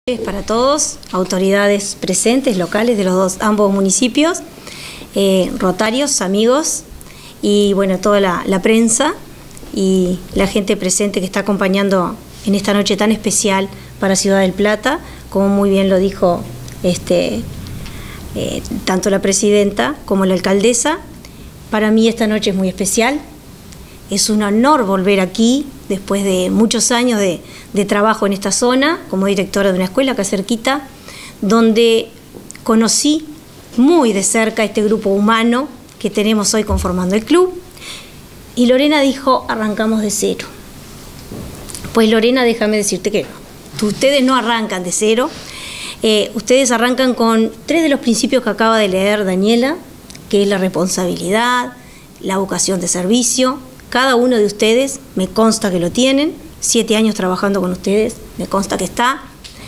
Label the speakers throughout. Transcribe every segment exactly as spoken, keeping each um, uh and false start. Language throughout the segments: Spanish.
Speaker 1: Para todos, autoridades presentes, locales de los dos, ambos municipios, eh, rotarios, amigos y bueno, toda la, la prensa y la gente presente que está acompañando en esta noche tan especial para Ciudad del Plata, como muy bien lo dijo este, eh, tanto la presidenta como la alcaldesa. Para mí esta noche es muy especial, es un honor volver aquí después de muchos años de, de trabajo en esta zona, como directora de una escuela acá cerquita, donde conocí muy de cerca este grupo humano que tenemos hoy conformando el club. Y Lorena dijo, arrancamos de cero. Pues Lorena, déjame decirte que no. Ustedes no arrancan de cero, eh, ustedes arrancan con tres de los principios que acaba de leer Daniela, que es la responsabilidad, la vocación de servicio. Cada uno de ustedes, me consta que lo tienen, siete años trabajando con ustedes, me consta que está,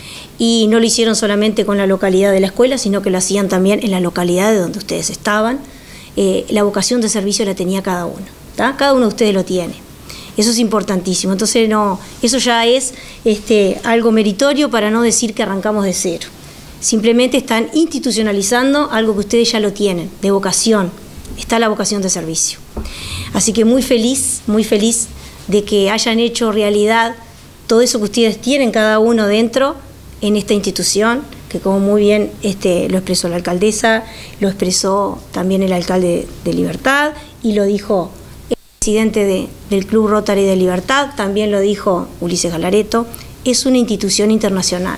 Speaker 1: y no lo hicieron solamente con la localidad de la escuela, sino que lo hacían también en la localidad de donde ustedes estaban. Eh, la vocación de servicio la tenía cada uno, ¿tá? Cada uno de ustedes lo tiene. Eso es importantísimo, entonces no, eso ya es este, algo meritorio para no decir que arrancamos de cero. Simplemente están institucionalizando algo que ustedes ya lo tienen, de vocación, está la vocación de servicio. Así que muy feliz, muy feliz de que hayan hecho realidad todo eso que ustedes tienen cada uno dentro en esta institución, que como muy bien este, lo expresó la alcaldesa, lo expresó también el alcalde de Libertad y lo dijo el presidente de, del Club Rotary de Libertad, también lo dijo Ulises Galareto, es una institución internacional.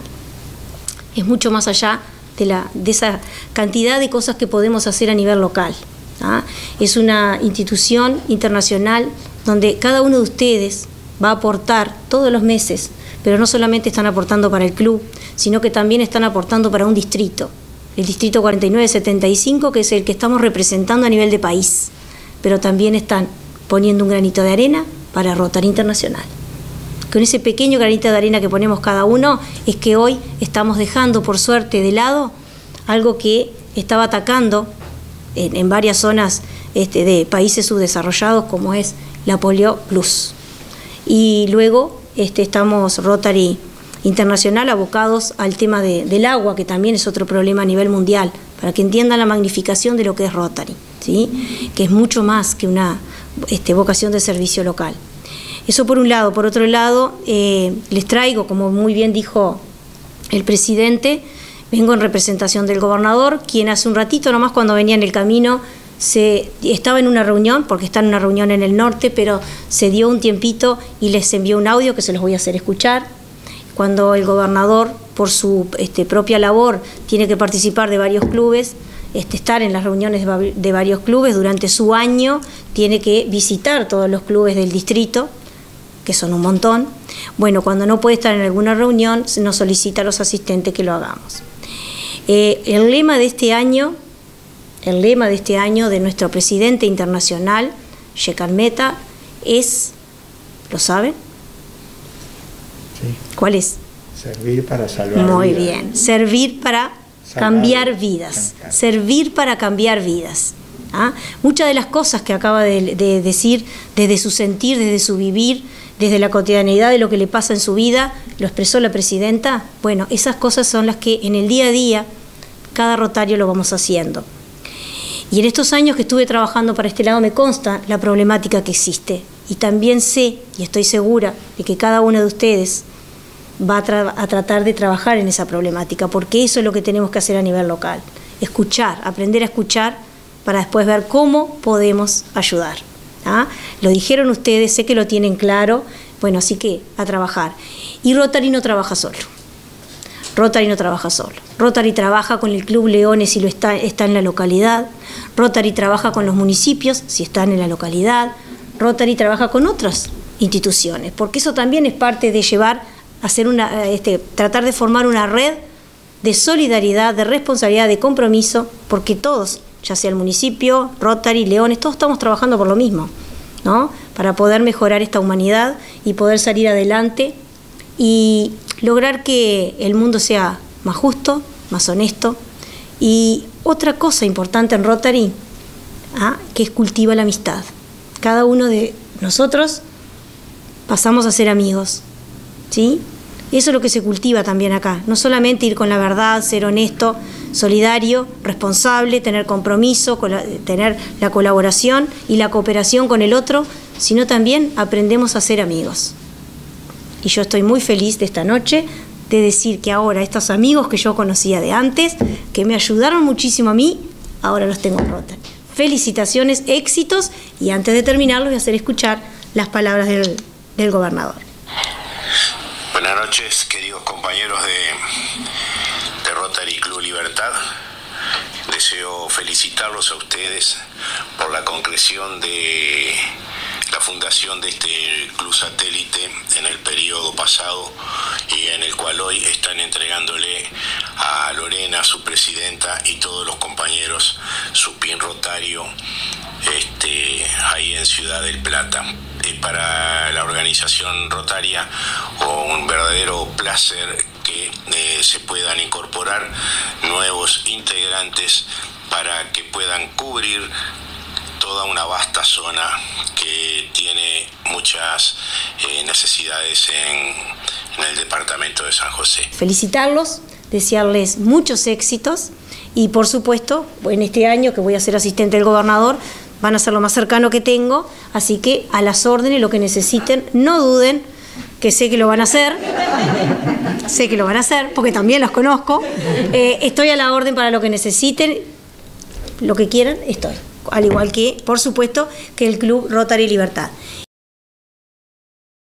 Speaker 1: Es mucho más allá de, la, de esa cantidad de cosas que podemos hacer a nivel local. ¿Ah? Es una institución internacional donde cada uno de ustedes va a aportar todos los meses, pero no solamente están aportando para el club, sino que también están aportando para un distrito, el distrito cuarenta y nueve setenta y cinco, que es el que estamos representando a nivel de país, pero también están poniendo un granito de arena para Rotary Internacional. Con ese pequeño granito de arena que ponemos cada uno, es que hoy estamos dejando por suerte de lado algo que estaba atacando En, en varias zonas este, de países subdesarrollados, como es la Polio Plus. Y luego este, estamos Rotary Internacional abocados al tema de, del agua, que también es otro problema a nivel mundial, para que entiendan la magnificación de lo que es Rotary, ¿sí? Que es mucho más que una este, vocación de servicio local. Eso por un lado. Por otro lado, eh, les traigo, como muy bien dijo el presidente, vengo en representación del gobernador, quien hace un ratito nomás cuando venía en el camino se, estaba en una reunión, porque está en una reunión en el norte, pero se dio un tiempito y les envió un audio que se los voy a hacer escuchar. Cuando el gobernador, por su este, propia labor, tiene que participar de varios clubes, este, estar en las reuniones de, de varios clubes, durante su año tiene que visitar todos los clubes del distrito, que son un montón. Bueno, cuando no puede estar en alguna reunión, nos solicita a los asistentes que lo hagamos. Eh, el lema de este año, el lema de este año de nuestro presidente internacional, Shekan Mehta, es, ¿lo saben? Sí. ¿Cuál es?
Speaker 2: Servir para salvar
Speaker 1: Muy
Speaker 2: vidas.
Speaker 1: bien, servir para salvar, cambiar vidas, cambiar. servir para cambiar vidas. ¿Ah? Muchas de las cosas que acaba de, de decir, desde su sentir, desde su vivir, desde la cotidianeidad de lo que le pasa en su vida, lo expresó la presidenta. Bueno, esas cosas son las que en el día a día, cada rotario lo vamos haciendo. Y en estos años que estuve trabajando para este lado me consta la problemática que existe. Y también sé, y estoy segura, de que cada uno de ustedes va a, tra a tratar de trabajar en esa problemática, porque eso es lo que tenemos que hacer a nivel local. Escuchar, aprender a escuchar, para después ver cómo podemos ayudar. ¿Ah? Lo dijeron ustedes, sé que lo tienen claro, bueno, así que a trabajar. Y Rotary no trabaja solo. Rotary no trabaja solo. Rotary trabaja con el Club Leones si lo está, está en la localidad. Rotary trabaja con los municipios si están en la localidad. Rotary trabaja con otras instituciones, porque eso también es parte de llevar, hacer una, este, tratar de formar una red de solidaridad, de responsabilidad, de compromiso, porque todos, ya sea el municipio, Rotary, Leones, todos estamos trabajando por lo mismo, ¿no? Para poder mejorar esta humanidad y poder salir adelante y lograr que el mundo sea más justo, más honesto. Y otra cosa importante en Rotary, ¿ah? que es cultiva la amistad. Cada uno de nosotros pasamos a ser amigos, ¿sí? Eso es lo que se cultiva también acá. No solamente ir con la verdad, ser honesto, solidario, responsable, tener compromiso, tener la colaboración y la cooperación con el otro, sino también aprendemos a ser amigos. Y yo estoy muy feliz de esta noche de decir que ahora estos amigos que yo conocía de antes, que me ayudaron muchísimo a mí, ahora los tengo en Rotary. Felicitaciones, éxitos, y antes de terminar les voy a hacer escuchar las palabras del, del gobernador.
Speaker 3: Buenas noches, queridos compañeros de, de Rotary Club Libertad. Deseo felicitarlos a ustedes por la concreción de la fundación de este club satélite en el periodo pasado y en el cual hoy están entregándole a Lorena, su presidenta, y todos los compañeros su pin rotario este, ahí en Ciudad del Plata. Es para la organización rotaria un verdadero placer que eh, se puedan incorporar nuevos integrantes para que puedan cubrir toda una vasta zona que tiene muchas eh, necesidades en, en el departamento de San José.
Speaker 1: Felicitarlos, desearles muchos éxitos y por supuesto en este año que voy a ser asistente del gobernador van a ser lo más cercano que tengo, así que a las órdenes, lo que necesiten, no duden, que sé que lo van a hacer, sé que lo van a hacer porque también los conozco, eh, estoy a la orden para lo que necesiten, lo que quieran, estoy. Al igual que, por supuesto, que el Club Rotary Libertad.